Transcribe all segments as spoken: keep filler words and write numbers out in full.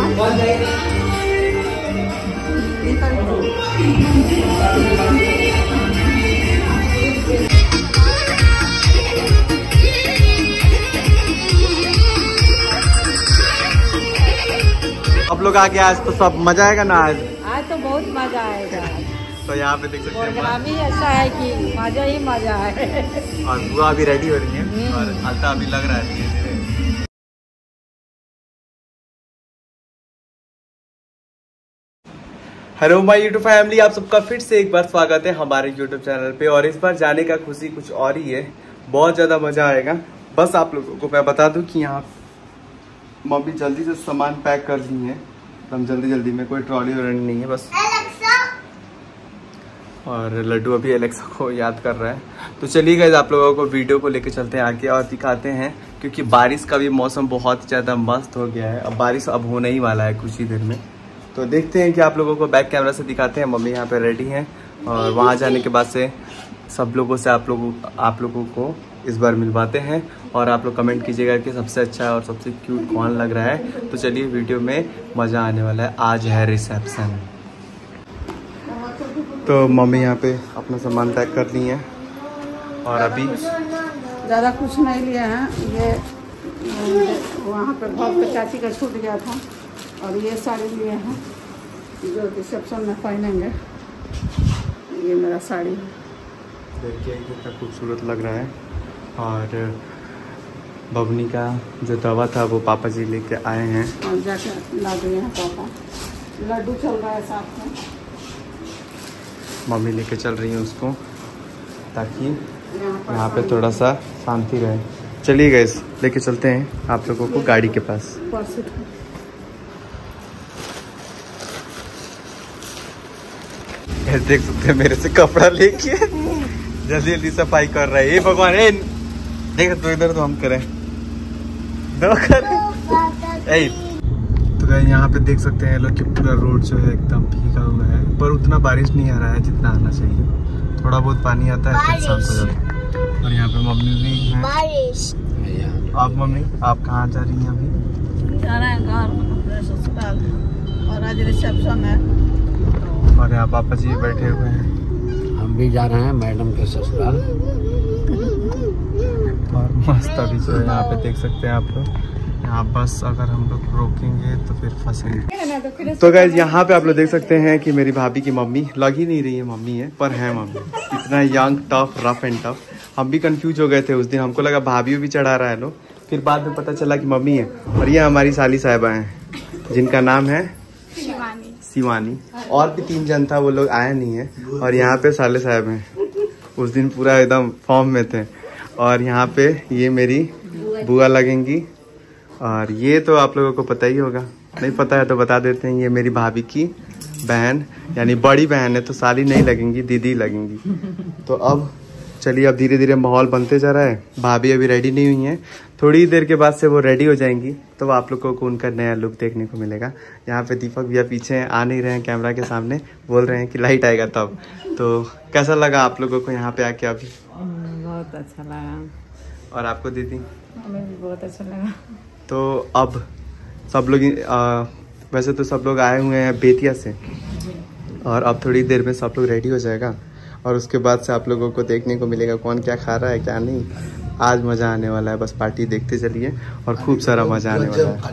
आप लोग आके आज तो सब मजा आएगा ना। आज आज तो बहुत मजा आएगा। तो यहाँ पे देख सकते हैं प्रोग्राम ही ऐसा है कि मजा ही मजा है। और बुआ अभी रेडी हो रही है और अलता अभी लग रहा है धीरे धीरे। हेलो माय यूट्यूब फैमिली, आप सबका फिर से एक बार स्वागत है हमारे यूट्यूब चैनल पे। और इस बार जाने का खुशी कुछ और ही है, बहुत ज़्यादा मज़ा आएगा। बस आप लोगों को मैं बता दूं कि यहाँ मम्मी जल्दी से सामान पैक कर दी है, एकदम जल्दी जल्दी में, कोई ट्रॉली वॉली नहीं है बस। और लड्डू अभी एलेक्सा को याद कर रहा है। तो चलिए गाइस, आप लोगों को वीडियो को लेके चलते हैं आगे और दिखाते हैं, क्योंकि बारिश का भी मौसम बहुत ज़्यादा मस्त हो गया है। अब बारिश अब होने ही वाला है कुछ ही देर में। तो देखते हैं कि आप लोगों को बैक कैमरा से दिखाते हैं। मम्मी यहाँ पे रेडी हैं और वहाँ जाने के बाद से सब लोगों से आप लोगों आप लोगों को इस बार मिलवाते हैं। और आप लोग कमेंट कीजिएगा कि सबसे अच्छा और सबसे क्यूट कौन लग रहा है। तो चलिए, वीडियो में मज़ा आने वाला है। आज है रिसेप्शन। तो मम्मी यहाँ पे अपना सामान पैक कर ली है और अभी ज़्यादा कुछ नहीं लिया है। ये वहाँ पे बहुत पे चाची का छूट गया था और ये साड़ी लिए हैं जो रिसेप्शन में पहनेंगे। ये मेरा साड़ी है, देखिए कितना खूबसूरत लग रहा है। और बबनी का जो दवा था वो पापा जी लेके आए हैं और जाके ला दिए हैं पापा। लड्डू चल रहा है साथ में, मम्मी लेके चल रही है उसको, ताकि यहाँ पे थोड़ा सा शांति रहे। चलिए गाइस, लेके चलते हैं आप लोगों को गाड़ी के पास। देख सकते हैं मेरे से कपड़ा लेके जल्दी जल्दी सफाई कर रहे हैं। भगवान, ए देख तो इधर तो हम करें दो करें। तो गाइस, यहाँ पे देख सकते हैं लोग कि पूरा रोड जो है एकदम भीगा हुआ है, पर उतना बारिश नहीं आ रहा है जितना आना चाहिए। थोड़ा बहुत पानी आता है फिर शांत हो जाता है। और यहाँ पे मम्मी भी है। आप मम्मी, आप कहाँ जा रही हैं अभी? जा रहे हैं घर अस्पताल और आज रिसेप्शन है। और यहाँ पापा जी बैठे हुए हैं। हम भी जा रहे हैं मैडम के ससुराल। और मस्त अभी जो है यहाँ पे देख सकते हैं आप लोग। यहाँ बस अगर हम लोग रोकेंगे तो फिर फंसेंगे। तो गाइस, यहाँ पे आप लोग देख सकते हैं कि मेरी भाभी की मम्मी, लग ही नहीं रही है मम्मी है पर है मम्मी। इतना young, tough, rough and tough. हम भी कंफ्यूज हो गए थे उस दिन, हमको लगा भाभी भी चढ़ा रहा है लोग, फिर बाद में पता चला कि मम्मी है। और ये हमारी साली साहिबा हैं जिनका नाम है शिवानी। और भी तीन जन था, वो लोग आए नहीं है। और यहाँ पे साले साहब हैं, उस दिन पूरा एकदम फॉर्म में थे। और यहाँ पे ये मेरी बुआ लगेंगी। और ये तो आप लोगों को पता ही होगा, नहीं पता है तो बता देते हैं, ये मेरी भाभी की बहन, यानी बड़ी बहन है। तो साली नहीं लगेंगी, दीदी लगेंगी। तो अब चलिए, अब धीरे धीरे माहौल बनते जा रहा है। भाभी अभी रेडी नहीं हुई हैं, थोड़ी देर के बाद से वो रेडी हो जाएंगी, तो आप लोगों को उनका नया लुक देखने को मिलेगा। यहाँ पे दीपक भैया पीछे आ नहीं रहे हैं कैमरा के सामने, बोल रहे हैं कि लाइट आएगा तब। तो कैसा लगा आप लोगों को यहाँ पे आके अभी? बहुत अच्छा लगा। और आपको दीदी? हमें भी बहुत अच्छा लगा। तो अब सब लोग, वैसे तो सब लोग आए हुए हैं बेतिया से, और अब थोड़ी देर में सब लोग रेडी हो जाएगा। और उसके बाद से आप लोगों को देखने को मिलेगा कौन क्या खा रहा है क्या नहीं। आज मज़ा आने वाला है, बस पार्टी देखते चलिए और खूब सारा मज़ा आने वाला है।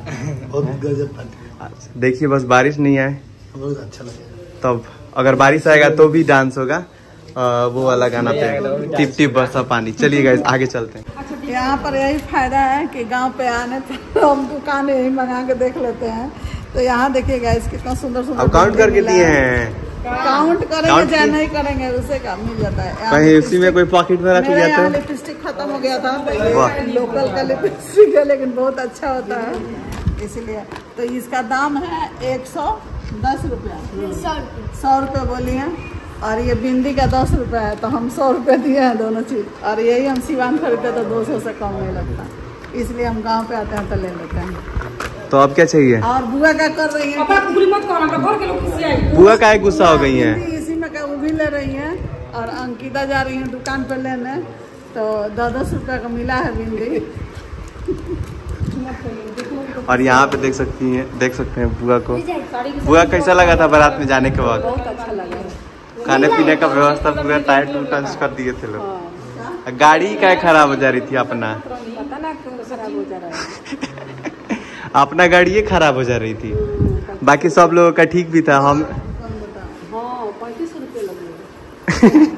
देखिए बस बारिश नहीं आए, तब अगर बारिश आएगा तो भी डांस होगा। आ, वो वाला गाना पे, टिप टिप बरसा पानी। चलिए गाइस, आगे चलते हैं। यहाँ पर यही फायदा है कि गांव पे आने तो हम दुकान यही मंगा के देख लेते हैं। तो यहाँ देखिए गाइस, कितना सुंदर सुंदर। अब काउंट करके दिए हैं, काउंट करेंगे या नहीं करेंगे उसे का मिल जाता है। कहीं उसी में कोई पॉकेट में रख लिया था। लिपस्टिक खत्म हो गया था, लोकल का लिपस्टिक है लेकिन बहुत अच्छा होता है, इसलिए। तो इसका दाम है एक सौ दस रुपया, सौ रुपये बोली है। और ये बिंदी का दस रुपये है, तो हम सौ रुपये दिए हैं दोनों चीज। और यही हम सिवान खरीदते तो दो सौ से कम नहीं लगता, इसलिए हम गाँव पे आते हैं तो ले लेते हैं। तो अब क्या चाहिए? और बुआ क्या कर रही है? बुआ का एक गुस्सा हो गई है, इसी में क्या वो भी ले रही है। और अंकिता जा रही है दुकान पे लेने, तो दस दस रुपये का मिला है बिंदी। और यहाँ पे देख सकती हैं देख सकते हैं बुआ को। बुआ कैसा लगा था बारात में जाने के बाद? बहुत अच्छा लगा। खाने पीने का व्यवस्था पूरा टाइट टच कर दिए थे लोग। गाड़ी क्या खराब हो जा रही थी अपना? पता ना क्यों खराब हो जा रहा है। अपना गाड़ी ये खराब हो जा रही थी, बाकी सब लोगों का ठीक भी था। हम पैंतीस रुपये लगे।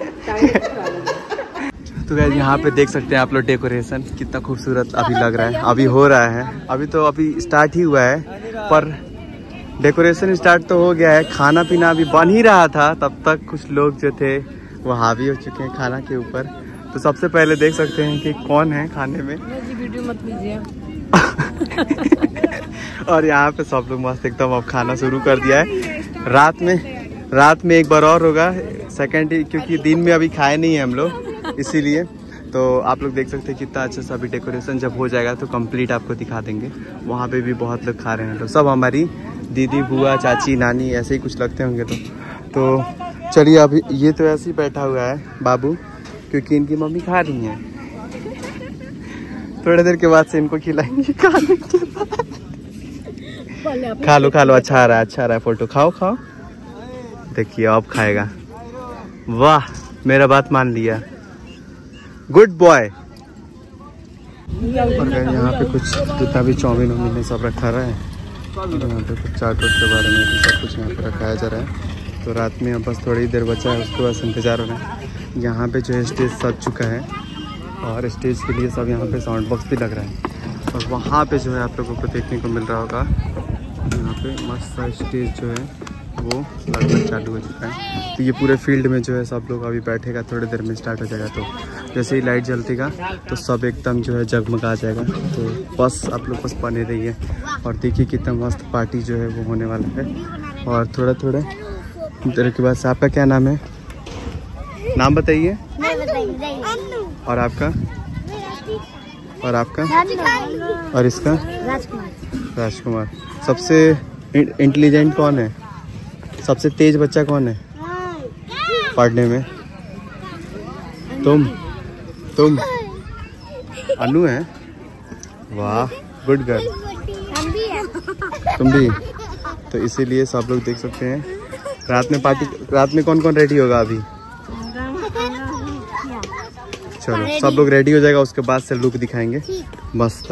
तो गाइस यहाँ पे देख सकते हैं आप लोग डेकोरेशन कितना खूबसूरत अभी लग रहा है। अभी हो रहा है, अभी तो अभी स्टार्ट ही हुआ है, पर डेकोरेशन स्टार्ट तो हो गया है। खाना पीना अभी बन ही रहा था, तब तक कुछ लोग जो थे वो हावी हो चुके हैं खाना के ऊपर। तो सबसे पहले देख सकते हैं कि कौन है खाने में। जी वीडियो मत लीजिए। और यहाँ पे सब लोग मस्त एकदम अब खाना शुरू कर दिया है। रात में रात में एक बार और होगा सेकंड, क्योंकि दिन में अभी खाए नहीं है हम लोग, इसीलिए। तो आप लोग देख सकते हैं कितना अच्छा सा अभी डेकोरेशन जब हो जाएगा तो कंप्लीट आपको दिखा देंगे। वहाँ पे भी बहुत लोग खा रहे हैं, तो सब हमारी दीदी बुआ चाची नानी ऐसे ही कुछ लगते होंगे। तो तो चलिए अभी ये तो ऐसे ही बैठा हुआ है बाबू, क्योंकि इनकी मम्मी खा रही हैं। थोड़ी देर के बाद से इनको खिलाएंगे खाने के बाद। खा लो खा लो, अच्छा आ रहा है अच्छा आ रहा है फोटो। खाओ खाओ, देखिए अब खाएगा। वाह मेरा बात मान लिया, गुड बॉय। और यहाँ पे कुछ जितना भी चाउमीन वाउमीन है सब रखा रहा है। और यहाँ पे कुछ चाट वाट के बारे में भी सब कुछ यहाँ पे रखाया जा रहा है। तो रात में बस थोड़ी देर बचा है, उसके बाद इंतजार हो रहा है। यहाँ पे जो है स्टेज सज चुका है, और स्टेज के लिए सब यहाँ पे साउंड बॉक्स भी लग रहा है। और वहाँ पे जो है आप लोगों को देखने को मिल रहा होगा, यहाँ पे मस्त सा स्टेज जो है वो लगभग चालू हो चुका है। तो ये पूरे फील्ड में जो है सब लोग अभी बैठेगा, थोड़ी देर में स्टार्ट हो जाएगा। तो जैसे ही लाइट जलतेगा तो सब एकदम जो है जगमगा जाएगा। तो बस आप लोग बस बने रहिए और देखिए कितना मस्त पार्टी जो है वो होने वाला है। और थोड़ा थोड़ा देर के बाद से आपका क्या नाम है? नाम बताइए। और आपका? और आपका? और इसका? राजकुमार। राजकुमार। सबसे इंटेलिजेंट कौन है? सबसे तेज बच्चा कौन है पढ़ने में? तुम तुम अनु है? वाह गुड गर्ल। तुम भी? तो इसीलिए सब लोग देख सकते हैं रात में पार्टी। रात में कौन कौन रेडी होगा अभी? चलो सब लोग रेडी हो जाएगा, उसके बाद से लुक दिखाएंगे मस्त।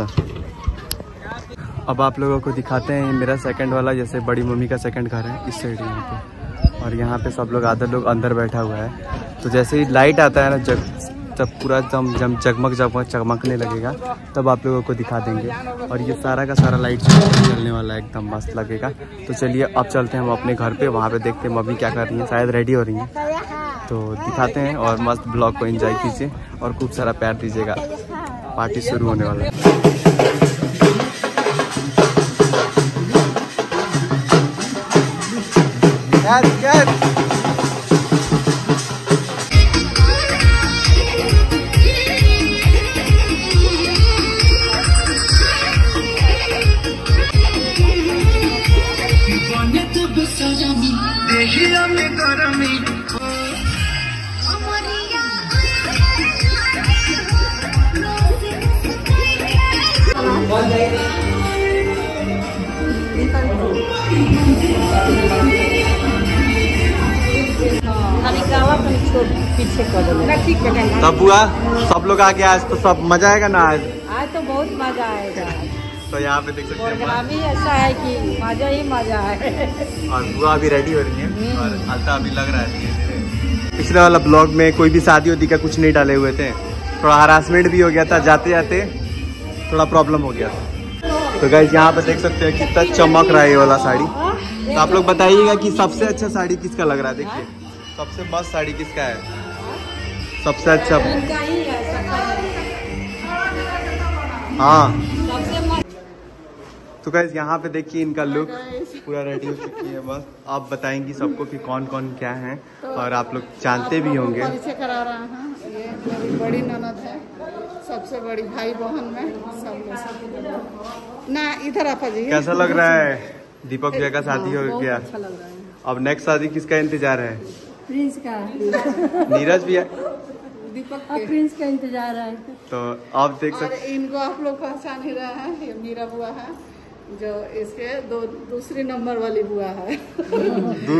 अब आप लोगों को दिखाते हैं मेरा सेकंड वाला, जैसे बड़ी मम्मी का सेकंड घर है इस साइड यहाँ पे। और यहाँ पे सब लोग आधे लोग अंदर बैठा हुआ है। तो जैसे ही लाइट आता है ना, जब जब पूरा जम जम जगमग जगमग चमकने लगेगा तब आप लोगों को दिखा देंगे। और ये सारा का सारा लाइट चलने वाला है, एकदम मस्त लगेगा। तो चलिए अब चलते हैं हम अपने घर पे, वहाँ पे देखते हैं मम्मी क्या कर रही हैं, शायद रेडी हो रही हैं। तो दिखाते हैं और मस्त ब्लॉग को एंजॉय कीजिए और खूब सारा प्यार दीजिएगा। पार्टी शुरू होने वाला है। Yes, yes. पीछे कर तब बुआ सब लोग आ गया आज, तो सब मजा आएगा ना आज? आज तो बहुत मजा आएगा। तो यहाँ पे देख सकते हैं प्रोग्राम ही ऐसा है कि मजा ही मजा है। और बुआ अभी रेडी हो रही है और अलता अभी लग रहा है। पिछले वाला ब्लॉग में कोई भी शादी होती का कुछ नहीं डाले हुए थे, थोड़ा हरासमेंट भी हो गया था, जाते जाते थोड़ा प्रॉब्लम हो गया था। तो गाइस यहाँ पे देख सकते हैं कितना चमक रहा है ये वाला साड़ी। तो आप लोग बताइएगा कि सबसे अच्छा साड़ी किसका लग रहा है। देखिए सबसे मस्त साड़ी किसका है, सबसे अच्छा? हाँ। तो गाइस यहाँ पे देखिए इनका लुक पूरा रेडी हो चुकी है। बस आप बताएंगी सबको कि कौन कौन क्या है, और आप लोग जानते भी होंगे। परिचय करा रहा हूँ, ये मेरी बड़ी ननद है, सबसे बड़ी भाई बहन में सब ना। इधर आप जी। कैसा लग रहा है? दीपक भैया का शादी हो गया, अच्छा लग रहा है। अब नेक्स्ट शादी किसका इंतजार है? प्रिंस का। नीरज भैया दीपक का प्रिंस का इंतजार है। तो आप देख सकते, इनको आप लोग पहचान ही रहे हैं, ये मीरा बुआ है, जो इसके दो दूसरी नंबर वाली बुआ है। दो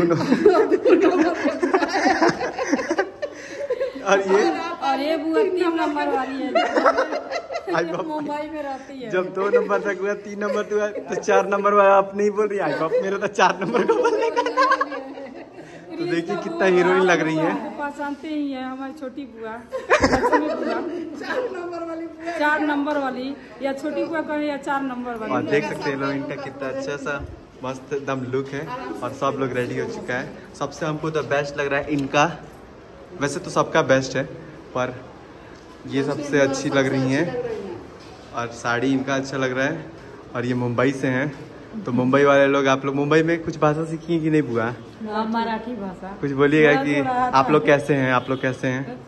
और ये और ये बुआ तीन नंबर वाली है, मुंबई में रहती है। जब दो नंबर तक हुआ, तीन नंबर तो हुआ, तो चार नंबर वाला आप नहीं बोल रही। आई बाप, मेरा तो चार नंबर का बोलने का। तो देखिए कितना हीरोइन लग रही है। पहचानते ही है हमारी छोटी बुआ, बुआ चार नंबर वाली बुआ, चार नंबर वाली या छोटी बुआ कहे या चार नंबर वाली। और देख सकते हैं लोग इनका कितना अच्छा सा मस्त एकदम लुक है। और सब लोग रेडी हो चुका है। सबसे हमको तो बेस्ट लग रहा है इनका, वैसे तो सबका बेस्ट है पर ये सबसे अच्छी लग रही हैं। और साड़ी इनका अच्छा लग रहा है। और ये मुंबई से हैं, तो मुंबई वाले लोग, आप लोग मुंबई में कुछ भाषा सीखी है कि नहीं बुआ? मराठी भाषा कुछ बोलिएगा कि आप लोग कैसे हैं, आप लोग कैसे हैं?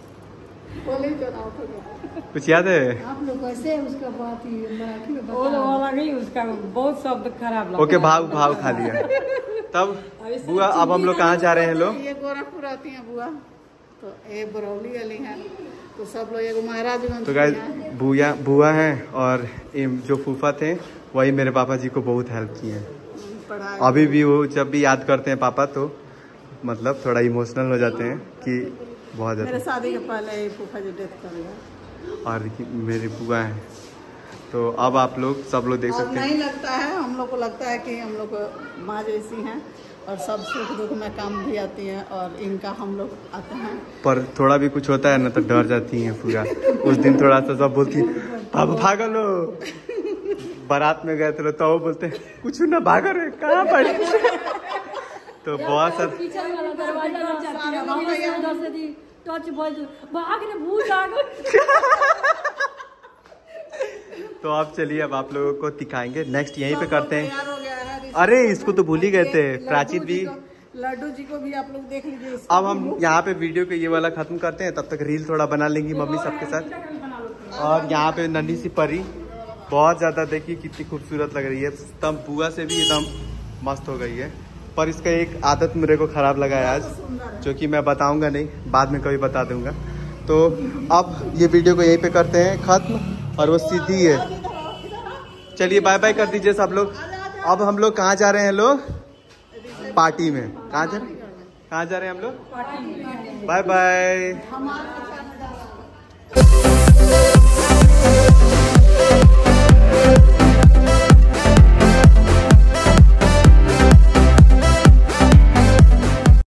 कुछ याद है? आप लोग कैसे हैं उसका बात ही मराठी में बता नहीं, उसका बहुत शब्द खराब लगा। ओके, भाव भाव खा लिया। तब बुआ अब हम लोग कहाँ जा रहे हैं लोग? ये गोरखपुर आती है बुआ, तो ये बरौली वाली है, तो सब लोग एक महाराजगंज। तो गाइस बुआ बुआ हैं और जो फूफा थे वही मेरे पापा जी को बहुत हेल्प किए हैं। अभी भी वो जब भी याद करते हैं पापा तो मतलब थोड़ा इमोशनल हो जाते हैं कि बहुत ज़्यादा। मेरे शादी के पहले फूफा जी डेथ कर गए और मेरी बुआ हैं। तो अब आप लोग सब लोग देख सकते हैं। नहीं लगता है, हम लोग को लगता है कि हम लोग माँ जैसी हैं और सब सुख दुख में काम भी आती हैं और इनका हम लोग आते हैं। पर थोड़ा भी कुछ होता है ना तो डर जाती हैं पूरा। उस दिन थोड़ा सा सब बोलती अब भागो लो, बारात में गए थे तो वो बोलते कुछ ना भागो रे, कहाँ पड़ी। तो बहुत सारा तो आप चलिए अब आप लोगों को दिखाएंगे। नेक्स्ट यहीं पे करते हैं। अरे इसको तो भूल ही गए थे, प्राचीन भी, लड्डू जी को भी आप लोग देख लीजिए। अब हम यहाँ पे वीडियो को ये वाला खत्म करते हैं, तब तक रील थोड़ा बना लेंगी मम्मी सबके साथ। और यहाँ पे नन्ही सी परी बहुत ज्यादा, देखिए कितनी खूबसूरत लग रही है, तब बुआ से भी एकदम मस्त हो गई है। पर इसका एक आदत मेरे को खराब लगा है आज, जो कि मैं बताऊंगा नहीं, बाद में कभी बता दूंगा। तो अब ये वीडियो को यहीं पे करते हैं खत्म, और वो सीधी है। चलिए बाय बाय कर दीजिए सब लोग। अब हम लोग कहाँ जा रहे हैं लोग? पार्टी में। कहाँ जा रहे कहाँ जा रहे हैं हम लोग? Bye bye.